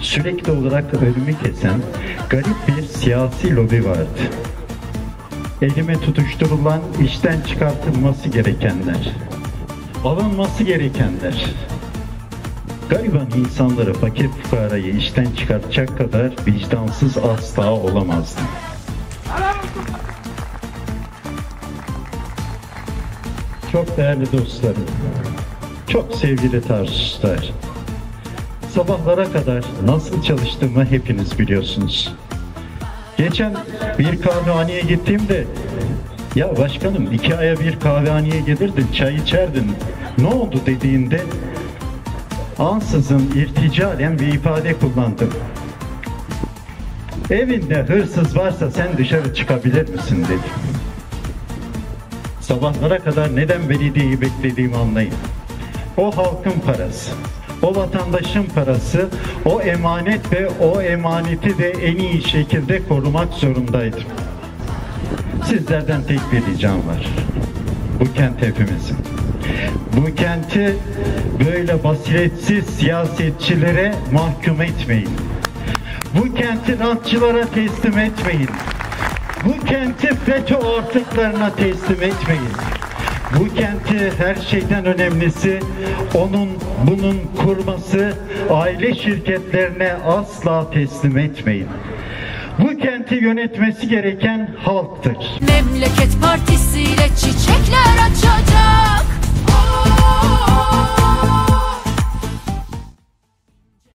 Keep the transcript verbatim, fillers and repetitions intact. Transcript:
sürekli olarak önümü kesen garip bir siyasi lobi vardı. Elime tutuşturulan, işten çıkartılması gerekenler, alınması gerekenler. Gariban insanları, fakir fukarayı işten çıkartacak kadar vicdansız asla olamazdım. Çok değerli dostlarım, çok sevgili Tarsuslar, sabahlara kadar nasıl çalıştığımı hepiniz biliyorsunuz. Geçen bir kahvehaneye gittiğimde, ya başkanım iki aya bir kahvehaneye gelirdin, çay içerdin, ne oldu dediğinde ansızın irticalen bir ifade kullandım. Evinde hırsız varsa sen dışarı çıkabilir misin dedi. Sabahlara kadar neden belediyeyi beklediğimi anlayın. O halkın parası, o vatandaşın parası, o emanet ve o emaneti de en iyi şekilde korumak zorundaydım. Sizlerden tek bir ricam var. Bu kent hepimizin. Bu kenti böyle basiretsiz siyasetçilere mahkum etmeyin. Bu kenti rantçılara teslim etmeyin. Bu kenti FETÖ artıklarına teslim etmeyin. Bu kenti her şeyden önemlisi onun bunun kurması, aile şirketlerine asla teslim etmeyin. Bu kenti yönetmesi gereken halktır. Memleket Partisi'yle çiçekler açacak.